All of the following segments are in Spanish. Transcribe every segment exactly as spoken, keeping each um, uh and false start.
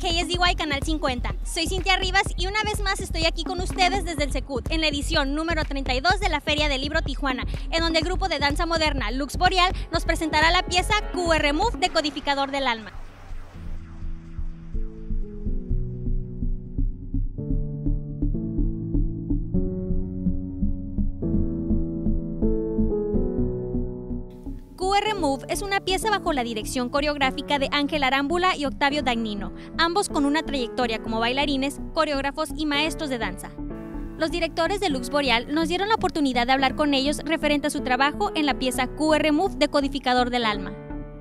K S D Y Canal cincuenta. Soy Cintia Rivas y una vez más estoy aquí con ustedes desde el Secut en la edición número treinta y dos de la Feria del Libro Tijuana, en donde el grupo de danza moderna Lux Boreal nos presentará la pieza Q R Move Decodificador del Alma. Q R Move es una pieza bajo la dirección coreográfica de Ángel Arámbula y Octavio Dagnino, ambos con una trayectoria como bailarines, coreógrafos y maestros de danza. Los directores de Lux Boreal nos dieron la oportunidad de hablar con ellos referente a su trabajo en la pieza Q R Move Decodificador del Alma.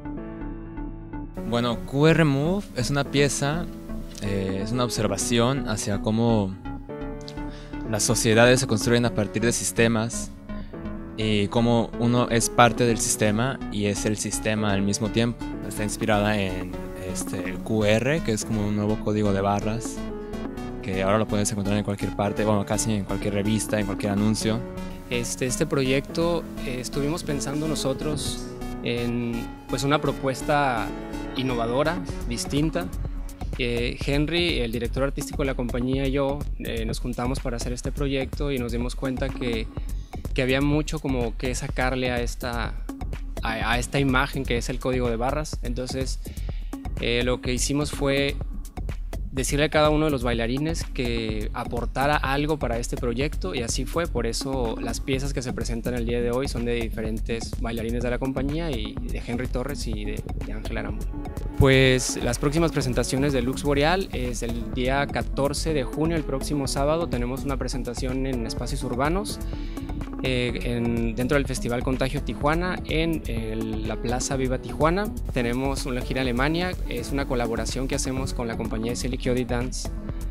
Bueno, Q R Move es una pieza, eh, es una observación hacia cómo las sociedades se construyen a partir de sistemas y cómo uno es parte del sistema y es el sistema al mismo tiempo. Está inspirada en este, el Q R, que es como un nuevo código de barras, que ahora lo puedes encontrar en cualquier parte, bueno, casi en cualquier revista, en cualquier anuncio. Este, este proyecto eh, estuvimos pensando nosotros en pues, una propuesta innovadora, distinta. Eh, Henry, el director artístico de la compañía, y yo eh, nos juntamos para hacer este proyecto y nos dimos cuenta que que había mucho como que sacarle a esta, a, a esta imagen que es el código de barras. Entonces eh, lo que hicimos fue decirle a cada uno de los bailarines que aportara algo para este proyecto, y así fue. Por eso las piezas que se presentan el día de hoy son de diferentes bailarines de la compañía, y de Henry Torres y de, de Ángel Arámbula. Pues las próximas presentaciones de Lux Boreal es el día catorce de junio, el próximo sábado. Tenemos una presentación en Espacios Urbanos, Eh, en, dentro del Festival Contagio Tijuana, en el, la Plaza Viva Tijuana. Tenemos una gira a Alemania, es una colaboración que hacemos con la compañía Silly Coyote Dance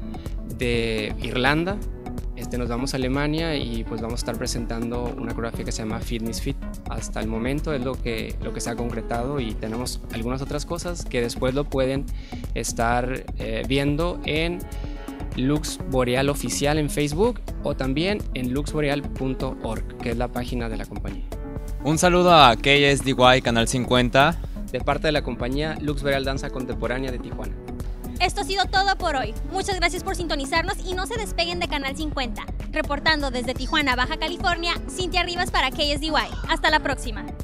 de Irlanda. Este, nos vamos a Alemania y pues vamos a estar presentando una coreografía que se llama Fit Miss Fit. Hasta el momento es lo que, lo que se ha concretado, y tenemos algunas otras cosas que después lo pueden estar eh, viendo en Lux Boreal Oficial en Facebook, o también en lux boreal punto org, que es la página de la compañía. Un saludo a K S D Y Canal cincuenta, de parte de la compañía Lux Boreal Danza Contemporánea de Tijuana. Esto ha sido todo por hoy. Muchas gracias por sintonizarnos y no se despeguen de Canal cincuenta. Reportando desde Tijuana, Baja California, Cintia Rivas para K S D Y. Hasta la próxima.